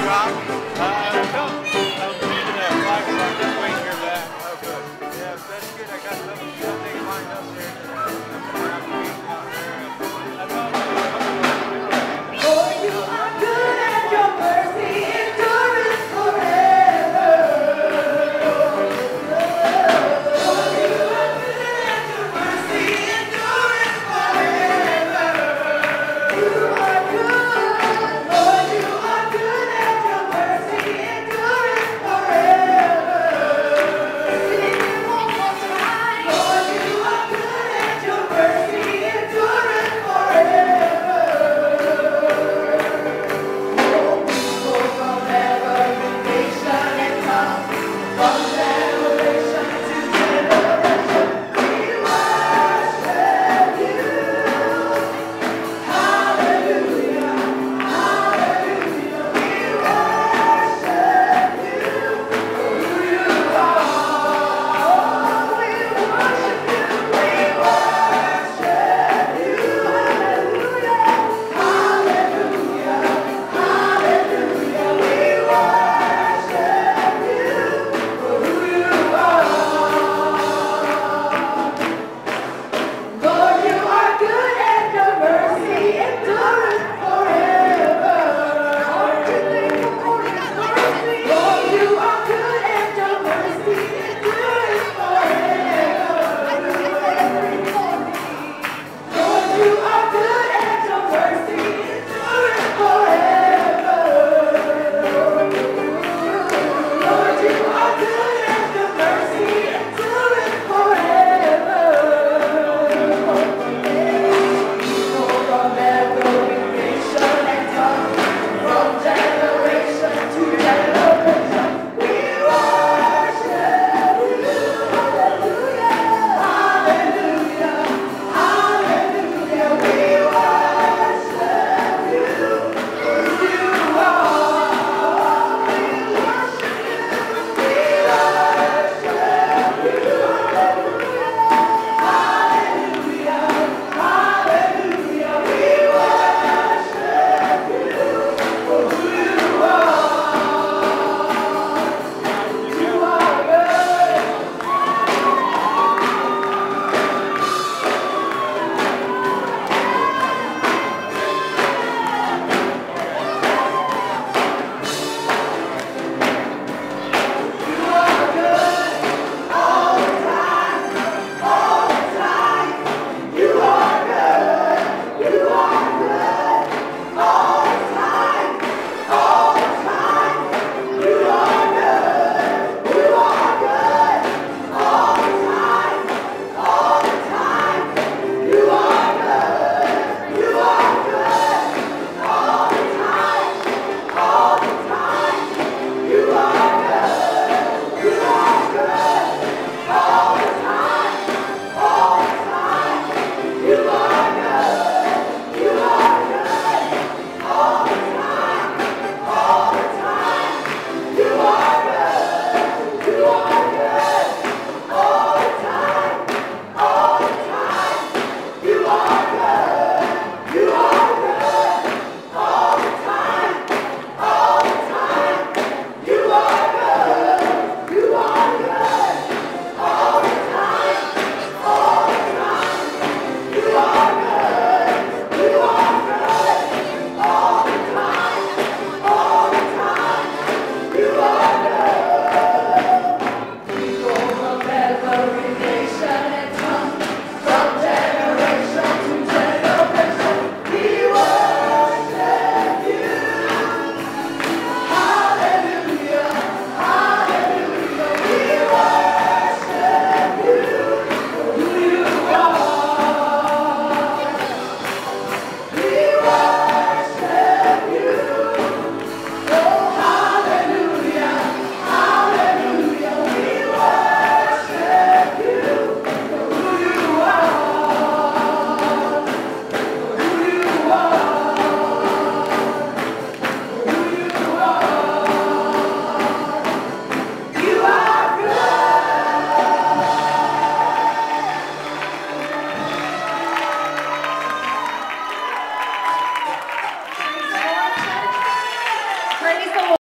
drop? No. I'm seeing that flag, so I'm just waiting here back. Oh, good. Yeah, that's good. I got something lined up there. For you are good and your mercy endureth forever. For you are good and your mercy endureth forever. You are good, Lord, you are good and your mercy endureth forever. Sing it one more time. Lord, you are good and your mercy endureth forever. From every nation and tongue, from generation to generation, we worship you. Hallelujah, hallelujah, we worship you for who you are. Oh, we worship you, we worship you. Hallelujah, hallelujah, hallelujah, we worship you for who you are. Lord, you are good and your mercy endureth forever. Aren't you thankful for His mercy? Lord, you are good and your mercy endureth forever. Lord, you are good and your mercy endureth forever. Lord, you are good and your mercy endureth forever. From every nation and tongue, from generation to generation, we worship you. Hallelujah, hallelujah, hallelujah, we worship you for who you are. We worship you, we worship you. Hallelujah, hallelujah, we worship you for who you are. You are good. You are good all the time, all the time. You are good, you are good all the time, all the time. You are good, you are good all the time, all the time. You are good, you are good all the time, all the time. You are good, you are good all the time, all the time. You are good, you are good all the time, all the time. You are good, you are good all the time, all the time. You are good, you are good all the time, all the time. You are good, you are good all the time, all the time. You are good, you are good all the time, all the time. You are good. People from every nation and tongue, from generation to generation, we worship you. Hallelujah, hallelujah, we worship you for who you are. We worship you. Oh, hallelujah, hallelujah, we worship you for who you are. For who you are. For who you are. You are good. Praise the Lord.